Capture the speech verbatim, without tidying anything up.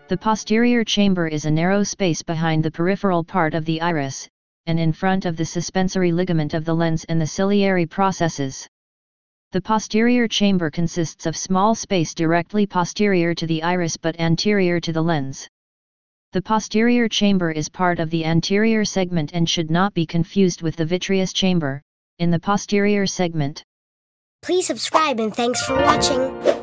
The posterior chamber is a narrow space behind the peripheral part of the iris, and in front of the suspensory ligament of the lens and the ciliary processes. The posterior chamber consists of small space directly posterior to the iris but anterior to the lens. The posterior chamber is part of the anterior segment and should not be confused with the vitreous chamber, in the posterior segment. Please subscribe and thanks for watching.